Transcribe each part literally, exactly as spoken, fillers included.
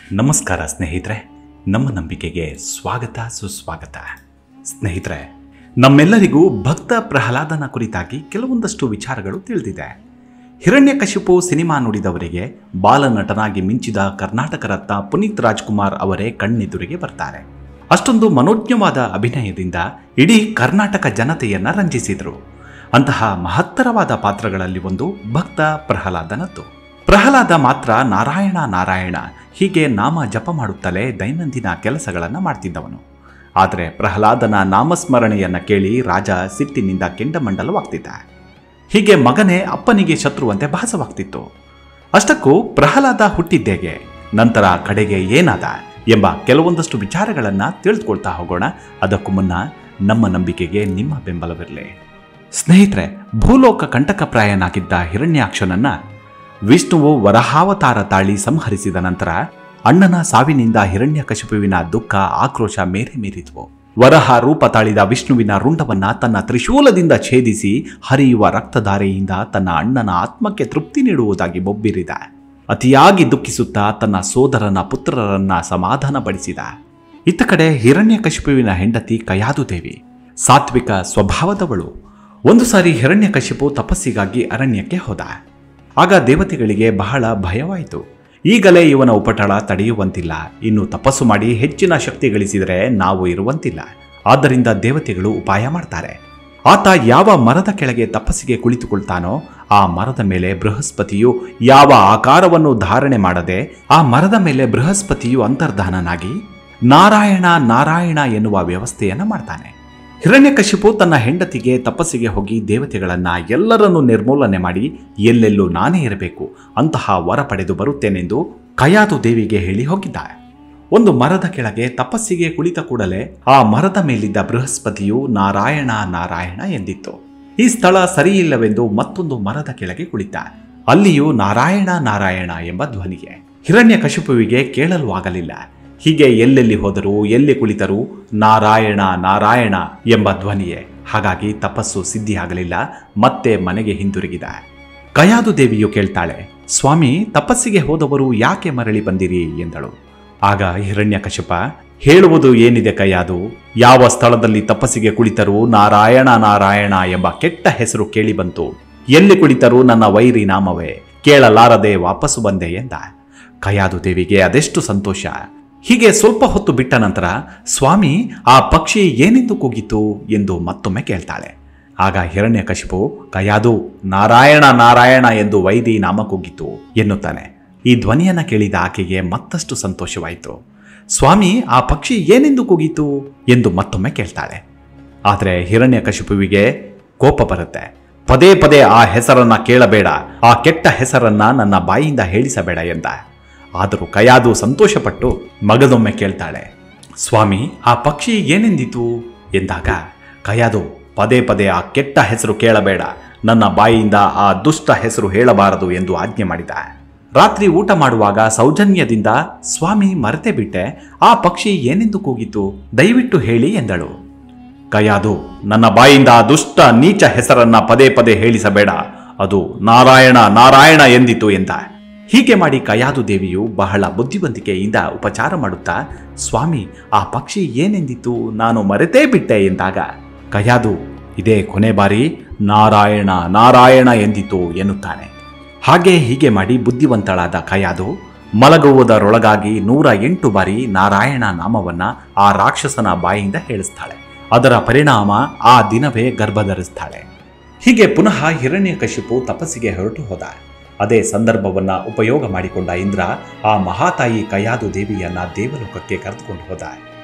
ನಮಸ್ಕಾರ ಸ್ನೇಹಿತರೆ, ನಮ್ಮ ನಂಬಿಕೆಗೆ ಸ್ವಾಗತ ಸುಸ್ವಾಗತ. ಸ್ನೇಹಿತರೆ, ನಮ್ಮೆಲ್ಲರಿಗೂ ಭಕ್ತ ಪ್ರಹ್ಲಾದನ ಕುರಿತಾಗಿ ಕೆಲವೊಂದಷ್ಟು ವಿಚಾರಗಳು ತಿಳಿದಿದೆ. ಹಿರಣ್ಯಕಶಿಪು ಸಿನಿಮಾ ನುಡಿದವರಿಗೆ ಬಾಲನಟನಾಗಿ ಮಿಂಚಿದ ಕರ್ನಾಟಕ ರತ್ನ ಪುನೀತ್ ರಾಜ್ಕುಮಾರ್ ಅವರೇ ಕಣ್ಣೆದುರಿಗೆ ಬರ್ತಾರೆ. ಅಷ್ಟೊಂದು ಮನೋಜ್ಞವಾದ ಅಭಿನಯದಿಂದ ಇಡೀ ಕರ್ನಾಟಕ ಜನತೆಯನ್ನ ರಂಜಿಸಿದರು. ಅಂತಹ ಮಹತ್ತರವಾದ ಪಾತ್ರಗಳಲ್ಲಿ ಒಂದು ಭಕ್ತ ಪ್ರಹ್ಲಾದನದ್ದು. ಪ್ರಹ್ಲಾದ ಮಾತ್ರ ನಾರಾಯಣ ನಾರಾಯಣ ಹೀಗೆ ನಾಮ ಜಪ ಮಾಡುತ್ತಲೇ ದೈನಂದಿನ ಕೆಲಸಗಳನ್ನು ಮಾಡ್ತಿದ್ದವನು. ಆದರೆ ಪ್ರಹ್ಲಾದನ ನಾಮಸ್ಮರಣೆಯನ್ನು ಕೇಳಿ ರಾಜ ಸಿಟ್ಟಿನಿಂದ ಕೆಂಡಮಂಡಲವಾಗ್ತಿದ್ದ. ಹೀಗೆ ಮಗನೇ ಅಪ್ಪನಿಗೆ ಶತ್ರುವಂತೆ ಭಾಸವಾಗ್ತಿತ್ತು. ಅಷ್ಟಕ್ಕೂ ಪ್ರಹ್ಲಾದ ಹುಟ್ಟಿದ್ದೇಗೆ, ನಂತರ ಕಡೆಗೆ ಏನಾದ ಎಂಬ ಕೆಲವೊಂದಷ್ಟು ವಿಚಾರಗಳನ್ನು ತಿಳಿದುಕೊಳ್ತಾ ಹೋಗೋಣ. ಅದಕ್ಕೂ ಮುನ್ನ ನಮ್ಮ ನಂಬಿಕೆಗೆ ನಿಮ್ಮ ಬೆಂಬಲವಿರಲಿ. ಸ್ನೇಹಿತರೆ, ಭೂಲೋಕ ಕಂಟಕಪ್ರಾಯನಾಗಿದ್ದ ಹಿರಣ್ಯಾಕ್ಷನನ್ನ ವಿಷ್ಣುವು ವರಹಾವತಾರ ತಾಳಿ ಸಂಹರಿಸಿದ ನಂತರ ಅಣ್ಣನ ಸಾವಿನಿಂದ ಹಿರಣ್ಯಕಶಿಪುವಿನ ದುಃಖ ಆಕ್ರೋಶ ಮೇರೆ ಮೀರಿದ್ವು. ವರಹ ರೂಪ ತಾಳಿದ ವಿಷ್ಣುವಿನ ರುಂಡವನ್ನ ತನ್ನ ತ್ರಿಶೂಲದಿಂದ ಛೇದಿಸಿ ಹರಿಯುವ ರಕ್ತಧಾರೆಯಿಂದ ತನ್ನ ಅಣ್ಣನ ಆತ್ಮಕ್ಕೆ ತೃಪ್ತಿ ನೀಡುವುದಾಗಿ ಬೊಬ್ಬಿರಿದ. ಅತಿಯಾಗಿ ದುಃಖಿಸುತ್ತಾ ತನ್ನ ಸೋದರನ ಪುತ್ರರನ್ನ ಸಮಾಧಾನಪಡಿಸಿದ. ಇತ್ತ ಕಡೆ ಹಿರಣ್ಯಕಶಿಪುವಿನ ಹೆಂಡತಿ ಕಯಾದುದೇವಿ ಸಾತ್ವಿಕ ಸ್ವಭಾವದವಳು. ಒಂದು ಸಾರಿ ಹಿರಣ್ಯಕಶಿಪು ತಪಸ್ಸಿಗಾಗಿ ಅರಣ್ಯಕ್ಕೆ ಹೋದ. ಆಗ ದೇವತೆಗಳಿಗೆ ಬಹಳ ಭಯವಾಯಿತು. ಈಗಲೇ ಇವನ ಉಪಟಳ ತಡೆಯುವಂತಿಲ್ಲ, ಇನ್ನು ತಪಸ್ಸು ಮಾಡಿ ಹೆಚ್ಚಿನ ಶಕ್ತಿ ಗಳಿಸಿದರೆ ನಾವು ಇರುವಂತಿಲ್ಲ. ಆದ್ದರಿಂದ ದೇವತೆಗಳು ಉಪಾಯ ಮಾಡ್ತಾರೆ. ಆತ ಯಾವ ಮರದ ಕೆಳಗೆ ತಪಸ್ಸಿಗೆ ಕುಳಿತುಕೊಳ್ತಾನೋ ಆ ಮರದ ಮೇಲೆ ಬೃಹಸ್ಪತಿಯು ಯಾವ ಆಕಾರವನ್ನು ಧಾರಣೆ ಮಾಡದೆ ಆ ಮರದ ಮೇಲೆ ಬೃಹಸ್ಪತಿಯು ಅಂತರ್ಧಾನನಾಗಿ ನಾರಾಯಣ ನಾರಾಯಣ ಎನ್ನುವ ವ್ಯವಸ್ಥೆಯನ್ನು ಮಾಡ್ತಾನೆ. ಹಿರಣ್ಯಕಶಿಪು ತನ್ನ ಹೆಂಡತಿಗೆ ತಪಸ್ಸಿಗೆ ಹೋಗಿ ದೇವತೆಗಳನ್ನ ಎಲ್ಲರನ್ನೂ ನಿರ್ಮೂಲನೆ ಮಾಡಿ ಎಲ್ಲೆಲ್ಲೂ ನಾನೇ ಇರಬೇಕು ಅಂತಹ ವರ ಪಡೆದು ಬರುತ್ತೇನೆಂದು ಕಯಾದು ದೇವಿಗೆ ಹೇಳಿ ಹೋಗಿದ್ದ. ಒಂದು ಮರದ ಕೆಳಗೆ ತಪಸ್ಸಿಗೆ ಕುಳಿತ ಕೂಡಲೇ ಆ ಮರದ ಮೇಲಿದ್ದ ಬೃಹಸ್ಪತಿಯು ನಾರಾಯಣ ನಾರಾಯಣ ಎಂದಿತ್ತು. ಈ ಸ್ಥಳ ಸರಿಯಿಲ್ಲವೆಂದು ಮತ್ತೊಂದು ಮರದ ಕೆಳಗೆ ಕುಳಿತ. ಅಲ್ಲಿಯೂ ನಾರಾಯಣ ನಾರಾಯಣ ಎಂಬ ಧ್ವನಿಗೆ ಹಿರಣ್ಯಕಶಿಪುವಿಗೆ ಕೇಳಲು ಆಗಲಿಲ್ಲ. ಹೀಗೆ ಎಲ್ಲೆಲ್ಲಿ ಹೋದರೂ ಎಲ್ಲಿ ಕುಳಿತರೂ ನಾರಾಯಣ ನಾರಾಯಣ ಎಂಬ ಧ್ವನಿಯೇ. ಹಾಗಾಗಿ ತಪಸ್ಸು ಸಿದ್ಧಿಯಾಗಲಿಲ್ಲ. ಮತ್ತೆ ಮನೆಗೆ ಹಿಂದಿರುಗಿದ. ಕಯಾದು ದೇವಿಯು ಕೇಳ್ತಾಳೆ, ಸ್ವಾಮಿ, ತಪಸ್ಸಿಗೆ ಹೋದವರು ಯಾಕೆ ಮರಳಿ ಬಂದಿರಿ ಎಂದಳು. ಆಗ ಹಿರಣ್ಯಕಶಿಪ, ಹೇಳುವುದು ಏನಿದೆ ಕಯಾದು, ಯಾವ ಸ್ಥಳದಲ್ಲಿ ತಪಸ್ಸಿಗೆ ಕುಳಿತರೂ ನಾರಾಯಣ ನಾರಾಯಣ ಎಂಬ ಕೆಟ್ಟ ಹೆಸರು ಕೇಳಿ ಬಂತು. ಎಲ್ಲಿ ಕುಳಿತರೂ ನನ್ನ ವೈರಿ ನಾಮವೇ, ಕೇಳಲಾರದೆ ವಾಪಸ್ಸು ಬಂದೆ ಎಂದ. ಕಯಾದು ದೇವಿಗೆ ಅದೆಷ್ಟು ಸಂತೋಷ. ಹೀಗೆ ಸ್ವಲ್ಪ ಹೊತ್ತು ಬಿಟ್ಟ ನಂತರ, ಸ್ವಾಮಿ, ಆ ಪಕ್ಷಿ ಏನೆಂದು ಕೂಗಿತು ಎಂದು ಮತ್ತೊಮ್ಮೆ ಕೇಳ್ತಾಳೆ. ಆಗ ಹಿರಣ್ಯಕಶಿಪು, ಕಯಾದು, ನಾರಾಯಣ ನಾರಾಯಣ ಎಂದು ವೈದಿ ನಾಮ ಕೂಗಿತು ಎನ್ನುತ್ತಾನೆ. ಈ ಧ್ವನಿಯನ್ನು ಕೇಳಿದ ಆಕೆಗೆ ಮತ್ತಷ್ಟು ಸಂತೋಷವಾಯಿತು. ಸ್ವಾಮಿ, ಆ ಪಕ್ಷಿ ಏನೆಂದು ಕೂಗಿತು ಎಂದು ಮತ್ತೊಮ್ಮೆ ಕೇಳ್ತಾಳೆ. ಆದರೆ ಹಿರಣ್ಯಕಶಿಪುವಿಗೆ ಕೋಪ ಬರುತ್ತೆ. ಪದೇ ಪದೇ ಆ ಹೆಸರನ್ನ ಕೇಳಬೇಡ, ಆ ಕೆಟ್ಟ ಹೆಸರನ್ನ ನನ್ನ ಬಾಯಿಯಿಂದ ಹೇಳಿಸಬೇಡ ಎಂದ. ಆದರೂ ಕಯಾದು ಸಂತೋಷಪಟ್ಟು ಮಗದೊಮ್ಮೆ ಕೇಳ್ತಾಳೆ, ಸ್ವಾಮಿ, ಆ ಪಕ್ಷಿ ಏನೆಂದಿತು ಎಂದಾಗ ಕಯಾದು ಪದೇ ಪದೇ ಆ ಕೆಟ್ಟ ಹೆಸರು ಕೇಳಬೇಡ, ನನ್ನ ಬಾಯಿಯಿಂದ ಆ ದುಷ್ಟ ಹೆಸರು ಹೇಳಬಾರದು ಎಂದು ಆಜ್ಞೆ ಮಾಡಿದ. ರಾತ್ರಿ ಊಟ ಮಾಡುವಾಗ ಸೌಜನ್ಯದಿಂದ, ಸ್ವಾಮಿ, ಮರೆತೇ ಬಿಟ್ಟೆ, ಆ ಪಕ್ಷಿ ಏನೆಂದು ಕೂಗಿತು, ದಯವಿಟ್ಟು ಹೇಳಿ ಎಂದಳು. ಕಯಾದು, ನನ್ನ ಬಾಯಿಂದ ಆ ದುಷ್ಟ ನೀಚ ಹೆಸರನ್ನ ಪದೇ ಪದೇ ಹೇಳಿಸಬೇಡ, ಅದು ನಾರಾಯಣ ನಾರಾಯಣ ಎಂದಿತು ಎಂದ. ಹೀಗೆ ಮಾಡಿ ಕಯಾದು ದೇವಿಯು ಬಹಳ ಬುದ್ಧಿವಂತಿಕೆಯಿಂದ ಉಪಚಾರ ಮಾಡುತ್ತಾ, ಸ್ವಾಮಿ, ಆ ಪಕ್ಷಿ ಏನೆಂದಿತು, ನಾನು ಮರೆತೇ ಬಿಟ್ಟೆ ಎಂದಾಗ ಕಯಾದು, ಇದೇ ಕೊನೆ ಬಾರಿ ನಾರಾಯಣ ನಾರಾಯಣ ಎಂದಿತು ಎನ್ನುತ್ತಾನೆ. ಹಾಗೆ ಹೀಗೆ ಮಾಡಿ ಬುದ್ಧಿವಂತಳಾದ ಕಯಾದು ಮಲಗುವುದರೊಳಗಾಗಿ ನೂರ ಎಂಟು ಬಾರಿ ನಾರಾಯಣ ನಾಮವನ್ನ ಆ ರಾಕ್ಷಸನ ಬಾಯಿಂದ ಹೇಳಿಸ್ತಾಳೆ. ಅದರ ಪರಿಣಾಮ ಆ ದಿನವೇ ಗರ್ಭಧರಿಸ್ತಾಳೆ. ಹೀಗೆ ಪುನಃ ಹಿರಣ್ಯಕಶಿಪು ತಪಸ್ಸಿಗೆ ಹೊರಟು ಹೋದ. ಅದೇ ಸಂದರ್ಭವನ್ನ ಉಪಯೋಗ ಮಾಡಿಕೊಂಡ ಇಂದ್ರ ಆ ಮಹಾತಾಯಿ ಕಯಾದು ದೇವಿಯನ್ನ ದೇವಲೋಕಕ್ಕೆ ಕರೆದುಕೊಂಡು ಹೋದ.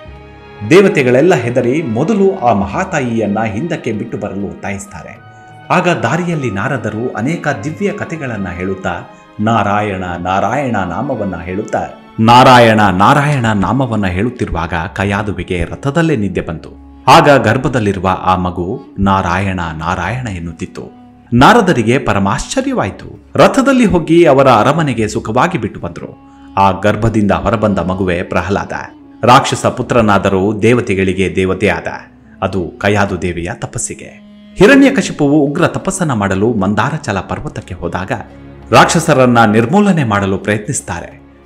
ದೇವತೆಗಳೆಲ್ಲ ಹೆದರಿ ಮೊದಲು ಆ ಮಹಾತಾಯಿಯನ್ನ ಹಿಂದಕ್ಕೆ ಬಿಟ್ಟು ಬರಲು ಒತ್ತಾಯಿಸ್ತಾರೆ. ಆಗ ದಾರಿಯಲ್ಲಿ ನಾರದರು ಅನೇಕ ದಿವ್ಯ ಕಥೆಗಳನ್ನ ಹೇಳುತ್ತಾ ನಾರಾಯಣ ನಾರಾಯಣ ನಾಮವನ್ನ ಹೇಳುತ್ತಾ ನಾರಾಯಣ ನಾರಾಯಣ ನಾಮವನ್ನ ಹೇಳುತ್ತಿರುವಾಗ ಕಯಾದುವಿಗೆ ರಥದಲ್ಲೇ ನಿದ್ದೆ ಬಂತು. ಆಗ ಗರ್ಭದಲ್ಲಿರುವ ಆ ಮಗು ನಾರಾಯಣ ನಾರಾಯಣ ಎನ್ನುತ್ತಿತ್ತು. ನಾರದರಿಗೆ ಪರಮಾಶ್ಚರ್ಯವಾಯಿತು. ರಥದಲ್ಲಿ ಹೋಗಿ ಅವರ ಅರಮನೆಗೆ ಸುಖವಾಗಿ ಬಿಟ್ಟು ಬಂದರು. ಆ ಗರ್ಭದಿಂದ ಹೊರಬಂದ ಮಗುವೆ ಪ್ರಹ್ಲಾದ. ರಾಕ್ಷಸ ಪುತ್ರನಾದರೂ ದೇವತೆಗಳಿಗೆ ದೇವತೆ ಆದ. ಅದು ಕಯಾದು ದೇವಿಯ ತಪಸ್ಸಿಗೆ. ಹಿರಣ್ಯಕಶಿಪುವು ಉಗ್ರ ತಪಸ್ಸನ್ನ ಮಾಡಲು ಮಂದಾರಚಲ ಪರ್ವತಕ್ಕೆ ಹೋದಾಗ ರಾಕ್ಷಸರನ್ನ ನಿರ್ಮೂಲನೆ ಮಾಡಲು ಪ್ರಯತ್ನಿಸುತ್ತಾರೆ.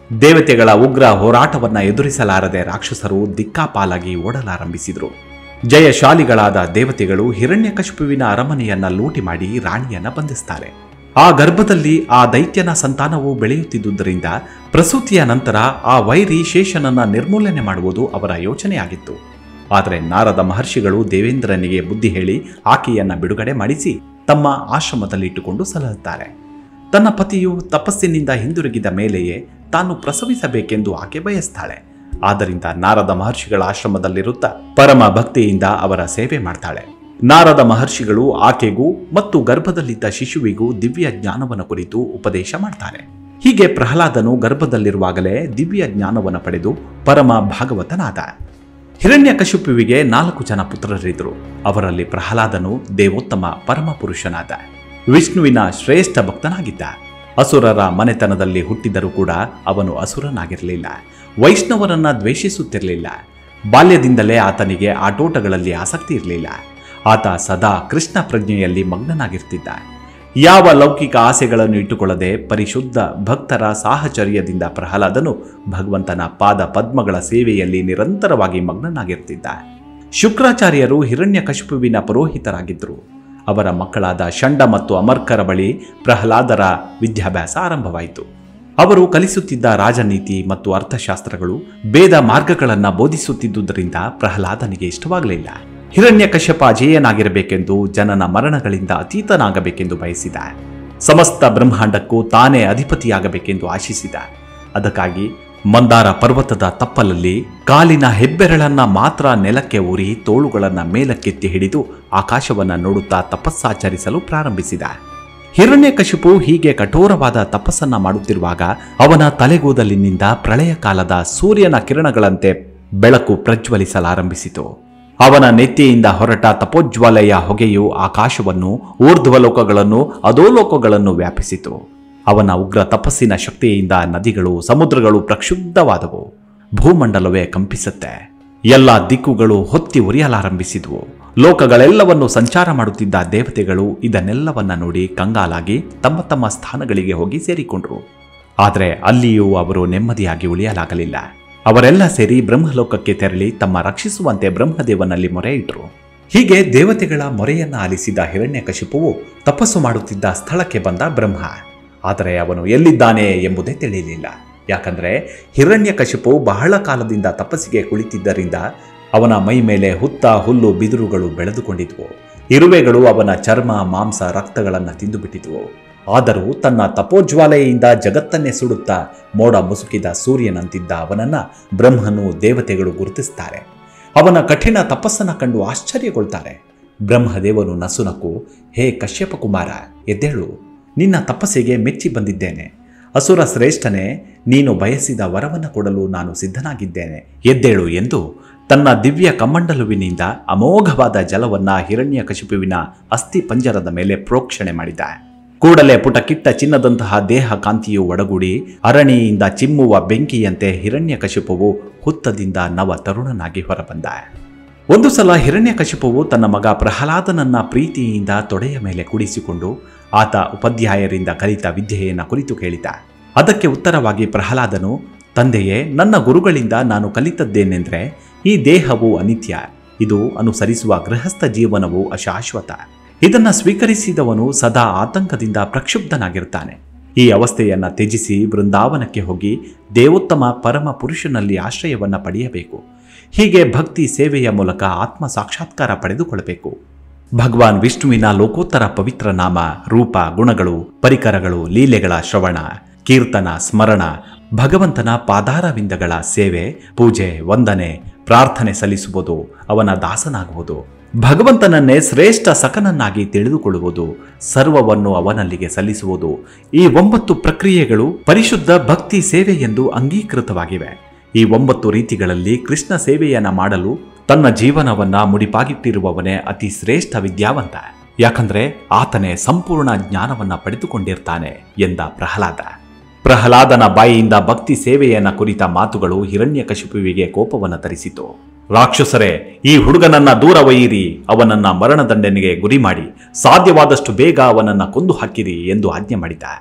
ದೇವತೆಗಳ ಉಗ್ರ ಹೋರಾಟವನ್ನ ಎದುರಿಸಲಾರದೆ ರಾಕ್ಷಸರು ದಿಕ್ಕಾಪಾಲಾಗಿ ಓಡಲಾರಂಭಿಸಿದರು. ಜಯಶಾಲಿಗಳಾದ ದೇವತೆಗಳು ಹಿರಣ್ಯಕಶಿಪುವಿನ ಅರಮನೆಯನ್ನ ಲೂಟಿ ಮಾಡಿ ರಾಣಿಯನ್ನ ಬಂಧಿಸ್ತಾರೆ. ಆ ಗರ್ಭದಲ್ಲಿ ಆ ದೈತ್ಯನ ಸಂತಾನವು ಬೆಳೆಯುತ್ತಿದ್ದುದರಿಂದ ಪ್ರಸೂತಿಯ ನಂತರ ಆ ವೈರಿ ಶೇಷನನ್ನ ನಿರ್ಮೂಲನೆ ಮಾಡುವುದು ಅವರ ಯೋಚನೆಯಾಗಿತ್ತು. ಆದರೆ ನಾರದ ಮಹರ್ಷಿಗಳು ದೇವೇಂದ್ರನಿಗೆ ಬುದ್ಧಿ ಹೇಳಿ ಆಕೆಯನ್ನ ಬಿಡುಗಡೆ ಮಾಡಿಸಿ ತಮ್ಮ ಆಶ್ರಮದಲ್ಲಿಟ್ಟುಕೊಂಡು ಸಲಹುತ್ತಾರೆ. ತನ್ನ ಪತಿಯು ತಪಸ್ಸಿನಿಂದ ಹಿಂದಿರುಗಿದ ಮೇಲೆಯೇ ತಾನು ಪ್ರಸವಿಸಬೇಕೆಂದು ಆಕೆ ಬಯಸ್ತಾಳೆ. ಆದ್ದರಿಂದ ನಾರದ ಮಹರ್ಷಿಗಳ ಆಶ್ರಮದಲ್ಲಿರುತ್ತಾ ಪರಮ ಭಕ್ತಿಯಿಂದ ಅವರ ಸೇವೆ ಮಾಡ್ತಾಳೆ. ನಾರದ ಮಹರ್ಷಿಗಳು ಆಕೆಗೂ ಮತ್ತು ಗರ್ಭದಲ್ಲಿದ್ದ ಶಿಶುವಿಗೂ ದಿವ್ಯ ಜ್ಞಾನವನ್ನು ಕುರಿತು ಉಪದೇಶ ಮಾಡ್ತಾರೆ. ಹೀಗೆ ಪ್ರಹ್ಲಾದನು ಗರ್ಭದಲ್ಲಿರುವಾಗಲೇ ದಿವ್ಯ ಜ್ಞಾನವನ್ನು ಪಡೆದು ಪರಮ ಭಾಗವತನಾದ. ಹಿರಣ್ಯಕಶಿಪುವಿಗೆ ನಾಲ್ಕು ಜನ ಪುತ್ರರಿದ್ದರು. ಅವರಲ್ಲಿ ಪ್ರಹ್ಲಾದನು ದೇವೋತ್ತಮ ಪರಮ ಪುರುಷನಾದ, ವಿಷ್ಣುವಿನ ಶ್ರೇಷ್ಠ ಭಕ್ತನಾಗಿದ್ದ. ಅಸುರರ ಮನೆತನದಲ್ಲಿ ಹುಟ್ಟಿದರೂ ಕೂಡ ಅವನು ಅಸುರನಾಗಿರಲಿಲ್ಲ. ವೈಷ್ಣವರನ್ನ ದ್ವೇಷಿಸುತ್ತಿರಲಿಲ್ಲ. ಬಾಲ್ಯದಿಂದಲೇ ಆತನಿಗೆ ಆಟೋಟಗಳಲ್ಲಿ ಆಸಕ್ತಿ ಇರಲಿಲ್ಲ. ಆತ ಸದಾ ಕೃಷ್ಣ ಪ್ರಜ್ಞೆಯಲ್ಲಿ ಮಗ್ನನಾಗಿರ್ತಿದ್ದ. ಯಾವ ಲೌಕಿಕ ಆಸೆಗಳನ್ನು ಇಟ್ಟುಕೊಳ್ಳದೆ ಪರಿಶುದ್ಧ ಭಕ್ತರ ಸಾಹಚರ್ಯದಿಂದ ಪ್ರಹ್ಲಾದನು ಭಗವಂತನ ಪಾದ ಪದ್ಮಗಳ ಸೇವೆಯಲ್ಲಿ ನಿರಂತರವಾಗಿ ಮಗ್ನನಾಗಿರ್ತಿದ್ದ. ಶುಕ್ರಾಚಾರ್ಯರು ಹಿರಣ್ಯಕಶಿಪುವಿನ ಪುರೋಹಿತರಾಗಿದ್ದರು. ಅವರ ಮಕ್ಕಳಾದ ಷಂಡ ಮತ್ತು ಅಮರ್ಕರ ಬಳಿ ಪ್ರಹ್ಲಾದರ ವಿದ್ಯಾಭ್ಯಾಸ ಆರಂಭವಾಯಿತು. ಅವರು ಕಲಿಸುತ್ತಿದ್ದ ರಾಜನೀತಿ ಮತ್ತು ಅರ್ಥಶಾಸ್ತ್ರಗಳು ಭೇದ ಮಾರ್ಗಗಳನ್ನು ಬೋಧಿಸುತ್ತಿದ್ದುದರಿಂದ ಪ್ರಹ್ಲಾದನಿಗೆ ಇಷ್ಟವಾಗಲಿಲ್ಲ. ಹಿರಣ್ಯಕಶ್ಯಪ ಅಜೇಯನಾಗಿರಬೇಕೆಂದು, ಜನನ ಮರಣಗಳಿಂದ ಅತೀತನಾಗಬೇಕೆಂದು ಬಯಸಿದ. ಸಮಸ್ತ ಬ್ರಹ್ಮಾಂಡಕ್ಕೂ ತಾನೇ ಅಧಿಪತಿಯಾಗಬೇಕೆಂದು ಆಶಿಸಿದ. ಅದಕ್ಕಾಗಿ ಮಂದಾರ ಪರ್ವತದ ತಪ್ಪಲಲ್ಲಿ ಕಾಲಿನ ಹೆಬ್ಬೆರಳನ್ನ ಮಾತ್ರ ನೆಲಕ್ಕೆ ಊರಿ ತೋಳುಗಳನ್ನ ಮೇಲಕ್ಕೆತ್ತಿ ಹಿಡಿದು ಆಕಾಶವನ್ನ ನೋಡುತ್ತಾ ತಪಸ್ಸಾಚರಿಸಲು ಪ್ರಾರಂಭಿಸಿದ. ಹಿರಣ್ಯಕಶಿಪು ಹೀಗೆ ಕಠೋರವಾದ ತಪಸ್ಸನ್ನ ಮಾಡುತ್ತಿರುವಾಗ ಅವನ ತಲೆಗೂದಲಿನಿಂದ ಪ್ರಳಯ ಕಾಲದ ಸೂರ್ಯನ ಕಿರಣಗಳಂತೆ ಬೆಳಕು ಪ್ರಜ್ವಲಿಸಲಾರಂಭಿಸಿತು. ಅವನ ನೆತ್ತಿಯಿಂದ ಹೊರಟ ತಪೋಜ್ವಾಲೆಯ ಹೊಗೆಯು ಆಕಾಶವನ್ನು, ಊರ್ಧ್ವಲೋಕಗಳನ್ನು, ಅಧೋಲೋಕಗಳನ್ನು ವ್ಯಾಪಿಸಿತು. ಅವನ ಉಗ್ರ ತಪಸ್ಸಿನ ಶಕ್ತಿಯಿಂದ ನದಿಗಳು, ಸಮುದ್ರಗಳು ಪ್ರಕ್ಷುಬ್ಧವಾದವು. ಭೂಮಂಡಲವೇ ಕಂಪಿಸುತ್ತೆ. ಎಲ್ಲ ದಿಕ್ಕುಗಳು ಹೊತ್ತಿ ಉರಿಯಲಾರಂಭಿಸಿದವು. ಲೋಕಗಳೆಲ್ಲವನ್ನು ಸಂಚಾರ ಮಾಡುತ್ತಿದ್ದ ದೇವತೆಗಳು ಇದನ್ನೆಲ್ಲವನ್ನ ನೋಡಿ ಕಂಗಾಲಾಗಿ ತಮ್ಮ ತಮ್ಮ ಸ್ಥಾನಗಳಿಗೆ ಹೋಗಿ ಸೇರಿಕೊಂಡ್ರು. ಆದರೆ ಅಲ್ಲಿಯೂ ಅವರು ನೆಮ್ಮದಿಯಾಗಿ ಉಳಿಯಲಾಗಲಿಲ್ಲ. ಅವರೆಲ್ಲ ಸೇರಿ ಬ್ರಹ್ಮಲೋಕಕ್ಕೆ ತೆರಳಿ ತಮ್ಮ ರಕ್ಷಿಸುವಂತೆ ಬ್ರಹ್ಮದೇವನಲ್ಲಿ ಮೊರೆ ಇಟ್ಟರು. ಹೀಗೆ ದೇವತೆಗಳ ಮೊರೆಯನ್ನ ಆಲಿಸಿದ ಹಿರಣ್ಯಕಶಿಪುವು ತಪಸ್ಸು ಮಾಡುತ್ತಿದ್ದ ಸ್ಥಳಕ್ಕೆ ಬಂದ ಬ್ರಹ್ಮ. ಆದರೆ ಅವನು ಎಲ್ಲಿದ್ದಾನೆ ಎಂಬುದೇ ತಿಳಿಯಲಿಲ್ಲ. ಯಾಕಂದ್ರೆ ಹಿರಣ್ಯಕಶಿಪು ಬಹಳ ಕಾಲದಿಂದ ತಪಸ್ಸಿಗೆ ಕುಳಿತಿದ್ದರಿಂದ ಅವನ ಮೈ ಮೇಲೆ ಹುತ್ತ ಹುಲ್ಲು ಬಿದಿರುಗಳು ಬೆಳೆದುಕೊಂಡಿದ್ವು. ಇರುವೆಗಳು ಅವನ ಚರ್ಮ, ಮಾಂಸ, ರಕ್ತಗಳನ್ನು ತಿಂದುಬಿಟ್ಟಿದ್ವು. ಆದರೂ ತನ್ನ ತಪೋಜ್ವಾಲೆಯಿಂದ ಜಗತ್ತನ್ನೇ ಸುಡುತ್ತಾ ಮೋಡ ಮುಸುಕಿದ ಸೂರ್ಯನಂತಿದ್ದ ಅವನನ್ನ ಬ್ರಹ್ಮನು, ದೇವತೆಗಳು ಗುರುತಿಸ್ತಾರೆ. ಅವನ ಕಠಿಣ ತಪಸ್ಸನ್ನು ಕಂಡು ಆಶ್ಚರ್ಯಗೊಳ್ತಾರೆ. ಬ್ರಹ್ಮದೇವನು ನಸುನಕ್ಕು, ಹೇ ಕಶ್ಯಪ ಕುಮಾರ, ಎದ್ದೇಳು, ನಿನ್ನ ತಪಸ್ಸಿಗೆ ಮೆಚ್ಚಿ ಬಂದಿದ್ದೇನೆ. ಅಸುರ ಶ್ರೇಷ್ಠನೇ, ನೀನು ಬಯಸಿದ ವರವನ್ನು ಕೊಡಲು ನಾನು ಸಿದ್ಧನಾಗಿದ್ದೇನೆ, ಎದ್ದೇಳು ಎಂದು ತನ್ನ ದಿವ್ಯ ಕಮಂಡಲುವಿನಿಂದ ಅಮೋಘವಾದ ಜಲವನ್ನ ಹಿರಣ್ಯಕಶಿಪುವಿನ ಅಸ್ಥಿ ಪಂಜರದ ಮೇಲೆ ಪ್ರೋಕ್ಷಣೆ ಮಾಡಿದ. ಕೂಡಲೇ ಪುಟಕಿಟ್ಟ ಚಿನ್ನದಂತಹ ದೇಹ ಕಾಂತಿಯು ಒಡಗೂಡಿ ಅರಣಿಯಿಂದ ಚಿಮ್ಮುವ ಬೆಂಕಿಯಂತೆ ಹಿರಣ್ಯಕಶಿಪುವು ಹುತ್ತದಿಂದ ನವ ತರುಣನಾಗಿ ಹೊರಬಂದ. ಒಂದು ಸಲ ಹಿರಣ್ಯಕಶಿಪುವು ತನ್ನ ಮಗ ಪ್ರಹ್ಲಾದನನ್ನ ಪ್ರೀತಿಯಿಂದ ತೊಡೆಯ ಮೇಲೆ ಕೂಡಿಸಿಕೊಂಡು ಆತ ಉಪಾಧ್ಯಾಯರಿಂದ ಕಲಿತ ವಿದ್ಯೆಯನ್ನು ಕುರಿತು ಕೇಳಿದ. ಅದಕ್ಕೆ ಉತ್ತರವಾಗಿ ಪ್ರಹ್ಲಾದನು, ತಂದೆಯೇ, ನನ್ನ ಗುರುಗಳಿಂದ ನಾನು ಕಲಿತದ್ದೇನೆಂದರೆ ಈ ದೇಹವು ಅನಿತ್ಯ, ಇದು ಅನುಸರಿಸುವ ಗೃಹಸ್ಥ ಜೀವನವು ಅಶಾಶ್ವತ. ಇದನ್ನು ಸ್ವೀಕರಿಸಿದವನು ಸದಾ ಆತಂಕದಿಂದ ಪ್ರಕ್ಷುಬ್ಧನಾಗಿರ್ತಾನೆ. ಈ ಅವಸ್ಥೆಯನ್ನು ತ್ಯಜಿಸಿ ಬೃಂದಾವನಕ್ಕೆ ಹೋಗಿ ದೇವೋತ್ತಮ ಪರಮ ಪುರುಷನಲ್ಲಿ ಆಶ್ರಯವನ್ನು ಪಡೆಯಬೇಕು. ಹೀಗೆ ಭಕ್ತಿ ಸೇವೆಯ ಮೂಲಕ ಆತ್ಮ ಸಾಕ್ಷಾತ್ಕಾರ ಪಡೆದುಕೊಳ್ಳಬೇಕು. ಭಗವಾನ್ ವಿಷ್ಣುವಿನ ಲೋಕೋತ್ತರ ಪವಿತ್ರ ನಾಮ, ರೂಪ, ಗುಣಗಳು, ಪರಿಕರಗಳು, ಲೀಲೆಗಳ ಶ್ರವಣ, ಕೀರ್ತನ, ಸ್ಮರಣ, ಭಗವಂತನ ಪಾದಾರವಿಂದಗಳ ಸೇವೆ, ಪೂಜೆ, ವಂದನೆ, ಪ್ರಾರ್ಥನೆ ಸಲ್ಲಿಸುವುದು, ಅವನ ದಾಸನಾಗುವುದು, ಭಗವಂತನನ್ನೇ ಶ್ರೇಷ್ಠ ಸಖನನ್ನಾಗಿ ತಿಳಿದುಕೊಳ್ಳುವುದು, ಸರ್ವವನ್ನು ಅವನಲ್ಲಿಗೆ ಸಲ್ಲಿಸುವುದು, ಈ ಒಂಬತ್ತು ಪ್ರಕ್ರಿಯೆಗಳು ಪರಿಶುದ್ಧ ಭಕ್ತಿ ಸೇವೆ ಎಂದು ಅಂಗೀಕೃತವಾಗಿವೆ. ಈ ಒಂಬತ್ತು ರೀತಿಗಳಲ್ಲಿ ಕೃಷ್ಣ ಸೇವೆಯನ್ನ ಮಾಡಲು ತನ್ನ ಜೀವನವನ್ನ ಮುಡಿಪಾಗಿಟ್ಟಿರುವವನೇ ಅತಿ ಶ್ರೇಷ್ಠ ವಿದ್ಯಾವಂತ. ಯಾಕಂದ್ರೆ ಆತನೇ ಸಂಪೂರ್ಣ ಜ್ಞಾನವನ್ನ ಪಡೆದುಕೊಂಡಿರ್ತಾನೆ ಎಂದ ಪ್ರಹ್ಲಾದ. ಪ್ರಹ್ಲಾದನ ಬಾಯಿಯಿಂದ ಭಕ್ತಿ ಸೇವೆಯನ್ನ ಕುರಿತ ಮಾತುಗಳು ಹಿರಣ್ಯಕಶಿಪುವಿಗೆ ಕೋಪವನ್ನು ತರಿಸಿತು. ರಾಕ್ಷಸರೇ, ಈ ಹುಡುಗನನ್ನ ದೂರ ಒಯ್ಯಿರಿ, ಅವನನ್ನ ಮರಣದಂಡನೆಗೆ ಗುರಿ ಮಾಡಿ ಸಾಧ್ಯವಾದಷ್ಟು ಬೇಗ ಅವನನ್ನ ಕೊಂದು ಹಾಕಿರಿ ಎಂದು ಆಜ್ಞೆ ಮಾಡಿದ.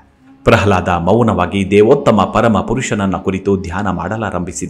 ಪ್ರಹ್ಲಾದ ಮೌನವಾಗಿ ದೇವೋತ್ತಮ ಪರಮ ಪುರುಷನನ್ನ ಕುರಿತು ಧ್ಯಾನ ಮಾಡಲಾರಂಭಿಸಿದ.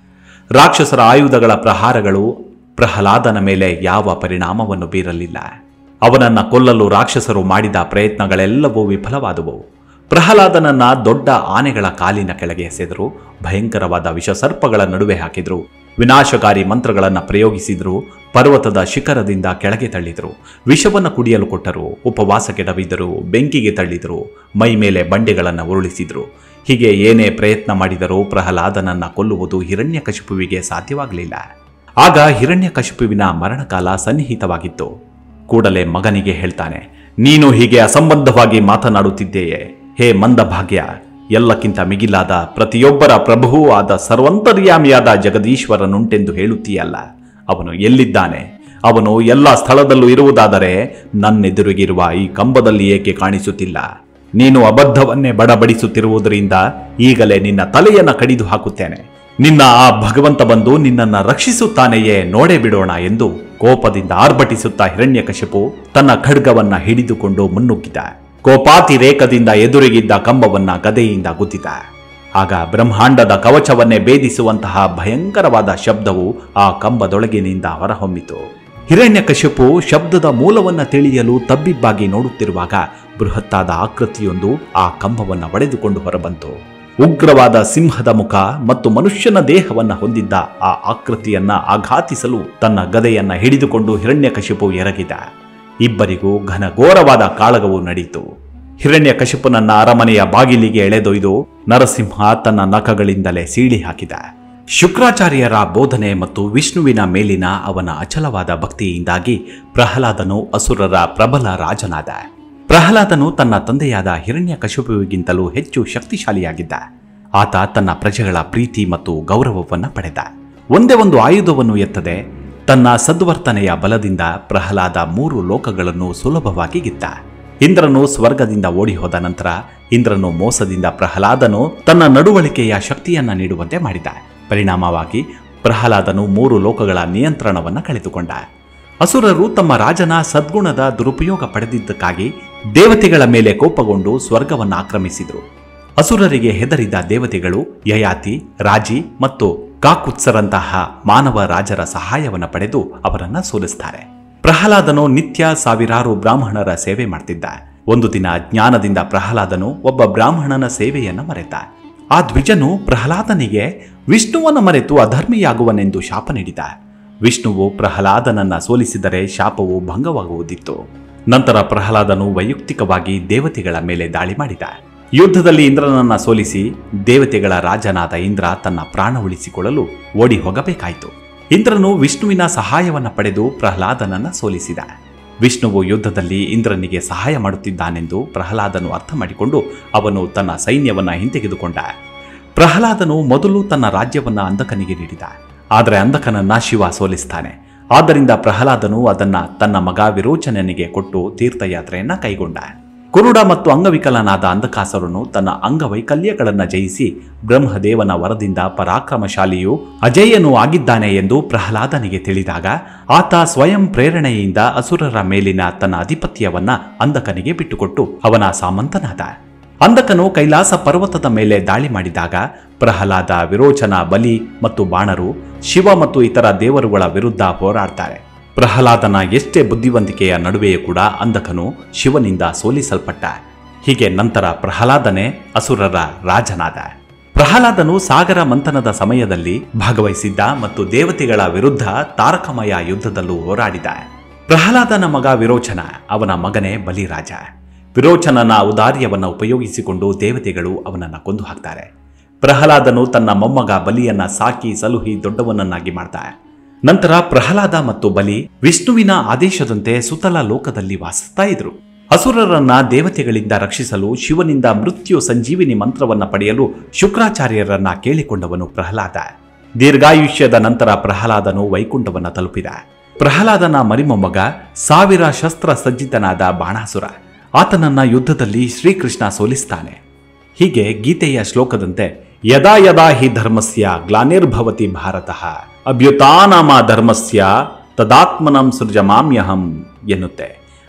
ರಾಕ್ಷಸರ ಆಯುಧಗಳ ಪ್ರಹಾರಗಳು ಪ್ರಹ್ಲಾದನ ಮೇಲೆ ಯಾವ ಪರಿಣಾಮವನ್ನು ಬೀರಲಿಲ್ಲ. ಅವನನ್ನ ಕೊಲ್ಲಲು ರಾಕ್ಷಸರು ಮಾಡಿದ ಪ್ರಯತ್ನಗಳೆಲ್ಲವೂ ವಿಫಲವಾದವು. ಪ್ರಹ್ಲಾದನನ್ನ ದೊಡ್ಡ ಆನೆಗಳ ಕಾಲಿನ ಕೆಳಗೆ ಎಸೆದರು, ಭಯಂಕರವಾದ ವಿಷಸರ್ಪಗಳ ನಡುವೆ ಹಾಕಿದ್ರು, ವಿನಾಶಕಾರಿ ಮಂತ್ರಗಳನ್ನು ಪ್ರಯೋಗಿಸಿದ್ರು, ಪರ್ವತದ ಶಿಖರದಿಂದ ಕೆಳಗೆ ತಳ್ಳಿದರು, ವಿಷವನ್ನು ಕುಡಿಯಲು ಕೊಟ್ಟರು, ಉಪವಾಸ ಕೆಡವಿದರು, ಬೆಂಕಿಗೆ ತಳ್ಳಿದರು, ಮೈ ಮೇಲೆ ಬಂಡೆಗಳನ್ನು ಉರುಳಿಸಿದ್ರು. ಹೀಗೆ ಏನೇ ಪ್ರಯತ್ನ ಮಾಡಿದರೂ ಪ್ರಹ್ಲಾದನನ್ನ ಕೊಲ್ಲುವುದು ಹಿರಣ್ಯಕಶಿಪುವಿಗೆ ಸಾಧ್ಯವಾಗಲಿಲ್ಲ. ಆಗ ಹಿರಣ್ಯಕಶಿಪುವಿನ ಮರಣಕಾಲ ಸನ್ನಿಹಿತವಾಗಿತ್ತು. ಕೂಡಲೇ ಮಗನಿಗೆ ಹೇಳ್ತಾನೆ, ನೀನು ಹೀಗೆ ಅಸಂಬದ್ಧವಾಗಿ ಮಾತನಾಡುತ್ತಿದ್ದೀಯೆ. ಹೇ ಮಂದಭಾಗ್ಯ, ಎಲ್ಲಕ್ಕಿಂತ ಮಿಗಿಲಾದ ಪ್ರತಿಯೊಬ್ಬರ ಪ್ರಭುವೂ ಆದ ಸರ್ವಂತರ್ಯಾಮಿಯಾದ ಜಗದೀಶ್ವರನುಂಟೆಂದು ಹೇಳುತ್ತೀಯಲ್ಲ. ಅವನು ಎಲ್ಲಿದ್ದಾನೆ? ಅವನು ಎಲ್ಲ ಸ್ಥಳದಲ್ಲೂ ಇರುವುದಾದರೆ ನನ್ನೆದುರಿಗಿರುವ ಈ ಕಂಬದಲ್ಲಿ ಏಕೆ ಕಾಣಿಸುತ್ತಿಲ್ಲ? ನೀನು ಅಬದ್ಧವನ್ನೇ ಬಡಬಡಿಸುತ್ತಿರುವುದರಿಂದ ಈಗಲೇ ನಿನ್ನ ತಲೆಯನ್ನು ಕಡಿದು ಹಾಕುತ್ತೇನೆ. ನಿನ್ನ ಆ ಭಗವಂತ ಬಂದು ನಿನ್ನನ್ನು ರಕ್ಷಿಸುತ್ತಾನೆಯೇ, ನೋಡೇ ಬಿಡೋಣ ಎಂದು ಕೋಪದಿಂದ ಆರ್ಭಟಿಸುತ್ತಾ ಹಿರಣ್ಯಕಶಿಪು ತನ್ನ ಖಡ್ಗವನ್ನ ಹಿಡಿದುಕೊಂಡು ಮುನ್ನುಗ್ಗಿದ. ಕೋಪಾತಿರೇಕದಿಂದ ಎದುರಿಗಿದ್ದ ಕಂಬವನ್ನ ಗದೆಯಿಂದ ಗುದ್ದಿದ. ಆಗ ಬ್ರಹ್ಮಾಂಡದ ಕವಚವನ್ನೇ ಭೇದಿಸುವಂತಹ ಭಯಂಕರವಾದ ಶಬ್ದವು ಆ ಕಂಬದೊಳಗಿನಿಂದ ಹೊರಹೊಮ್ಮಿತು. ಹಿರಣ್ಯಕಶಿಪು ಶಬ್ದದ ಮೂಲವನ್ನ ತಿಳಿಯಲು ತಬ್ಬಿಬ್ಬಾಗಿ ನೋಡುತ್ತಿರುವಾಗ ಬೃಹತ್ತಾದ ಆಕೃತಿಯೊಂದು ಆ ಕಂಬವನ್ನ ಒಡೆದುಕೊಂಡು ಹೊರಬಂತು. ಉಗ್ರವಾದ ಸಿಂಹದ ಮುಖ ಮತ್ತು ಮನುಷ್ಯನ ದೇಹವನ್ನ ಹೊಂದಿದ್ದ ಆ ಆಕೃತಿಯನ್ನ ಆಘಾತಿಸಲು ತನ್ನ ಗದೆಯನ್ನ ಹಿಡಿದುಕೊಂಡು ಹಿರಣ್ಯಕಶಿಪು ಎರಗಿದ. ಇಬ್ಬರಿಗೂ ಘನಘೋರವಾದ ಕಾಳಗವು ನಡೆಯಿತು. ಹಿರಣ್ಯಕಶಿಪುನನ್ನ ಅರಮನೆಯ ಬಾಗಿಲಿಗೆ ಎಳೆದೊಯ್ದು ನರಸಿಂಹ ತನ್ನ ನಖಗಳಿಂದಲೇ ಸೀಳಿ ಹಾಕಿದ. ಶುಕ್ರಾಚಾರ್ಯರ ಬೋಧನೆ ಮತ್ತು ವಿಷ್ಣುವಿನ ಮೇಲಿನ ಅವನ ಅಚಲವಾದ ಭಕ್ತಿಯಿಂದಾಗಿ ಪ್ರಹ್ಲಾದನು ಅಸುರರ ಪ್ರಬಲ ರಾಜನಾದ. ಪ್ರಹ್ಲಾದನು ತನ್ನ ತಂದೆಯಾದ ಹಿರಣ್ಯಕಶಿಪುವಿಗಿಂತಲೂ ಹೆಚ್ಚು ಶಕ್ತಿಶಾಲಿಯಾಗಿದ್ದ. ಆತ ತನ್ನ ಪ್ರಜೆಗಳ ಪ್ರೀತಿ ಮತ್ತು ಗೌರವವನ್ನು ಪಡೆದ. ಒಂದೇ ಒಂದು ಆಯುಧವನ್ನು ಎತ್ತದೆ ತನ್ನ ಸದ್ವರ್ತನೆಯ ಬಲದಿಂದ ಪ್ರಹ್ಲಾದ ಮೂರು ಲೋಕಗಳನ್ನು ಸುಲಭವಾಗಿ ಗೆದ್ದ. ಇಂದ್ರನು ಸ್ವರ್ಗದಿಂದ ಓಡಿ ಹೋದ ನಂತರ ಇಂದ್ರನು ಮೋಸದಿಂದ ಪ್ರಹ್ಲಾದನು ತನ್ನ ನಡವಳಿಕೆಯ ಶಕ್ತಿಯನ್ನ ನೀಡುವಂತೆ ಮಾಡಿದ. ಪರಿಣಾಮವಾಗಿ ಪ್ರಹ್ಲಾದನು ಮೂರು ಲೋಕಗಳ ನಿಯಂತ್ರಣವನ್ನು ಕಳೆದುಕೊಂಡ. ಅಸುರರು ತಮ್ಮ ರಾಜನ ಸದ್ಗುಣದ ದುರುಪಯೋಗ ಪಡೆದಿದ್ದಕ್ಕಾಗಿ ದೇವತೆಗಳ ಮೇಲೆ ಕೋಪಗೊಂಡು ಸ್ವರ್ಗವನ್ನು ಆಕ್ರಮಿಸಿದರು. ಅಸುರರಿಗೆ ಹೆದರಿದ ದೇವತೆಗಳು ಯಯಾತಿ, ರಾಜಿ ಮತ್ತು ಕಾಕುತ್ಸರಂತಹ ಮಾನವ ರಾಜರ ಸಹಾಯವನ್ನು ಪಡೆದು ಅವರನ್ನ ಸೋಲಿಸ್ತಾರೆ. ಪ್ರಹ್ಲಾದನು ನಿತ್ಯ ಸಾವಿರಾರು ಬ್ರಾಹ್ಮಣರ ಸೇವೆ ಮಾಡ್ತಿದ್ದ. ಒಂದು ದಿನ ಜ್ಞಾನದಿಂದ ಪ್ರಹ್ಲಾದನು ಒಬ್ಬ ಬ್ರಾಹ್ಮಣನ ಸೇವೆಯನ್ನು ಮರೆತ. ಆ ದ್ವಿಜನು ಪ್ರಹ್ಲಾದನಿಗೆ ವಿಷ್ಣುವನ್ನು ಮರೆತು ಅಧರ್ಮಿಯಾಗುವನೆಂದು ಶಾಪ ನೀಡಿದ. ವಿಷ್ಣುವು ಪ್ರಹ್ಲಾದನನ್ನ ಸೋಲಿಸಿದರೆ ಶಾಪವು ಭಂಗವಾಗುವುದಿತ್ತು. ನಂತರ ಪ್ರಹ್ಲಾದನು ವೈಯಕ್ತಿಕವಾಗಿ ದೇವತೆಗಳ ಮೇಲೆ ದಾಳಿ ಮಾಡಿದ. ಯುದ್ಧದಲ್ಲಿ ಇಂದ್ರನನ್ನ ಸೋಲಿಸಿ ದೇವತೆಗಳ ರಾಜನಾದ ಇಂದ್ರ ತನ್ನ ಪ್ರಾಣ ಉಳಿಸಿಕೊಳ್ಳಲು ಓಡಿ ಹೋಗಬೇಕಾಯಿತು. ಇಂದ್ರನು ವಿಷ್ಣುವಿನ ಸಹಾಯವನ್ನು ಪಡೆದು ಪ್ರಹ್ಲಾದನನ್ನ ಸೋಲಿಸಿದ. ವಿಷ್ಣುವು ಯುದ್ಧದಲ್ಲಿ ಇಂದ್ರನಿಗೆ ಸಹಾಯ ಮಾಡುತ್ತಿದ್ದಾನೆಂದು ಪ್ರಹ್ಲಾದನು ಅರ್ಥ ಮಾಡಿಕೊಂಡು ಅವನು ತನ್ನ ಸೈನ್ಯವನ್ನ ಹಿಂತೆಗೆದುಕೊಂಡ. ಪ್ರಹ್ಲಾದನು ಮೊದಲು ತನ್ನ ರಾಜ್ಯವನ್ನ ಅಂಧಕನಿಗೆ ನೀಡಿದ. ಆದರೆ ಅಂಧಕನನ್ನ ಶಿವ ಸೋಲಿಸ್ತಾನೆ. ಆದ್ದರಿಂದ ಪ್ರಹ್ಲಾದನು ಅದನ್ನ ತನ್ನ ಮಗ ವಿರೋಚನನಿಗೆ ಕೊಟ್ಟು ತೀರ್ಥಯಾತ್ರೆಯನ್ನ ಕೈಗೊಂಡ. ಕುರುಡ ಮತ್ತು ಅಂಗವಿಕಲನಾದ ಅಂಧಕಾಸುರನು ತನ್ನ ಅಂಗವೈಕಲ್ಯಗಳನ್ನು ಜಯಿಸಿ ಬ್ರಹ್ಮದೇವನ ವರದಿಂದ ಪರಾಕ್ರಮಶಾಲಿಯೂ ಅಜೇಯನೂ ಆಗಿದ್ದಾನೆ ಎಂದು ಪ್ರಹ್ಲಾದನಿಗೆ ತಿಳಿದಾಗ ಆತ ಸ್ವಯಂ ಪ್ರೇರಣೆಯಿಂದ ಅಸುರರ ಮೇಲಿನ ತನ್ನ ಅಧಿಪತ್ಯವನ್ನ ಅಂಧಕನಿಗೆ ಬಿಟ್ಟುಕೊಟ್ಟು ಅವನ ಸಾಮಂತನಾದ. ಅಂಧಕನು ಕೈಲಾಸ ಪರ್ವತದ ಮೇಲೆ ದಾಳಿ ಮಾಡಿದಾಗ ಪ್ರಹ್ಲಾದ, ವಿರೋಚನ, ಬಲಿ ಮತ್ತು ಬಾಣರು ಶಿವ ಮತ್ತು ಇತರ ದೇವರುಗಳ ವಿರುದ್ಧ ಹೋರಾಡ್ತಾರೆ. ಪ್ರಹ್ಲಾದನ ಎಷ್ಟೇ ಬುದ್ಧಿವಂತಿಕೆಯ ನಡುವೆಯೂ ಕೂಡ ಅಂಧಕನು ಶಿವನಿಂದ ಸೋಲಿಸಲ್ಪಟ್ಟ. ಹೀಗೆ ನಂತರ ಪ್ರಹ್ಲಾದನೇ ಅಸುರರ ರಾಜನಾದ. ಪ್ರಹ್ಲಾದನು ಸಾಗರ ಮಂಥನದ ಸಮಯದಲ್ಲಿ ಭಾಗವಹಿಸಿದ್ದ ಮತ್ತು ದೇವತೆಗಳ ವಿರುದ್ಧ ತಾರಕಮಯ ಯುದ್ಧದಲ್ಲೂ ಹೋರಾಡಿದ. ಪ್ರಹ್ಲಾದನ ಮಗ ವಿರೋಚನ, ಅವನ ಮಗನೇ ಬಲಿರಾಜ. ವಿರೋಚನನ ಔದಾರ್ಯವನ್ನು ಉಪಯೋಗಿಸಿಕೊಂಡು ದೇವತೆಗಳು ಅವನನ್ನು ಕೊಂದು ಹಾಕ್ತಾರೆ. ಪ್ರಹ್ಲಾದನು ತನ್ನ ಮೊಮ್ಮಗ ಬಲಿಯನ್ನ ಸಾಕಿ ಸಲುಹಿ ದೊಡ್ಡವನನ್ನಾಗಿ ಮಾಡ್ತಾರೆ. ನಂತರ ಪ್ರಹ್ಲಾದ ಮತ್ತು ಬಲಿ ವಿಷ್ಣುವಿನ ಆದೇಶದಂತೆ ಸುತಲ ಲೋಕದಲ್ಲಿ ವಾಸಿಸ್ತಾ ಇದ್ರು. ಅಸುರರನ್ನ ದೇವತೆಗಳಿಂದ ರಕ್ಷಿಸಲು ಶಿವನಿಂದ ಮೃತ್ಯು ಸಂಜೀವಿನಿ ಮಂತ್ರವನ್ನ ಪಡೆಯಲು ಶುಕ್ರಾಚಾರ್ಯರನ್ನ ಕೇಳಿಕೊಂಡವನು ಪ್ರಹ್ಲಾದ. ದೀರ್ಘಾಯುಷ್ಯದ ನಂತರ ಪ್ರಹ್ಲಾದನು ವೈಕುಂಠವನ್ನ ತಲುಪಿದ. ಪ್ರಹ್ಲಾದನ ಮರಿಮೊಮ್ಮಗ ಸಾವಿರ ಶಸ್ತ್ರ ಸಜ್ಜಿತನಾದ ಬಾಣಾಸುರ. ಆತನನ್ನ ಯುದ್ಧದಲ್ಲಿ ಶ್ರೀಕೃಷ್ಣ ಸೋಲಿಸ್ತಾನೆ. ಹೀಗೆ ಗೀತೆಯ ಶ್ಲೋಕದಂತೆ ಯದಾ ಯದಾ ಹಿ ಧರ್ಮಸ್ಯ ಗ್ಲಾನಿರ್ಭವತಿ ಭಾರತಃ ಅಭ್ಯುತಾನಾಮ ಧರ್ಮಸ್ಯ ತದಾತ್ಮನಂ ಸೃಜಮಾಮ್ಯಹಂ ಎನ್ನುತ್ತೆ.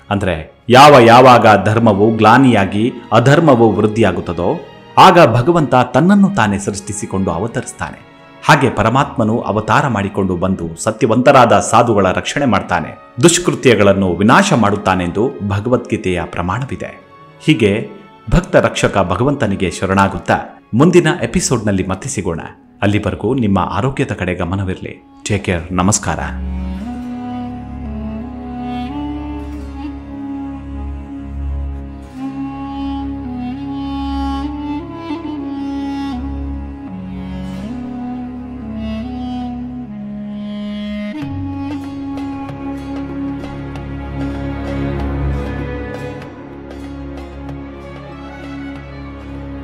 ಅಂದರೆ ಯಾವ ಯಾವಾಗ ಧರ್ಮವು ಗ್ಲಾನಿಯಾಗಿ ಅಧರ್ಮವು ವೃದ್ಧಿಯಾಗುತ್ತದೋ ಆಗ ಭಗವಂತ ತನ್ನನ್ನು ತಾನೇ ಸೃಷ್ಟಿಸಿಕೊಂಡು ಅವತರಿಸ್ತಾನೆ. ಹಾಗೆ ಪರಮಾತ್ಮನು ಅವತಾರ ಮಾಡಿಕೊಂಡು ಬಂದು ಸತ್ಯವಂತರಾದ ಸಾಧುಗಳ ರಕ್ಷಣೆ ಮಾಡ್ತಾನೆ, ದುಷ್ಕೃತ್ಯಗಳನ್ನು ವಿನಾಶ ಮಾಡುತ್ತಾನೆಂದು ಭಗವದ್ಗೀತೆಯ ಪ್ರಮಾಣವಿದೆ. ಹೀಗೆ ಭಕ್ತ ರಕ್ಷಕ ಭಗವಂತನಿಗೆ ಶರಣಾಗುತ್ತಾ ಮುಂದಿನ ಎಪಿಸೋಡ್ನಲ್ಲಿ ಮತ್ತೆ ಸಿಗೋಣ. ಅಲ್ಲಿವರೆಗೂ ನಿಮ್ಮ ಆರೋಗ್ಯದ ಕಡೆ ಗಮನವಿರಲಿ. Take care. ನಮಸ್ಕಾರ.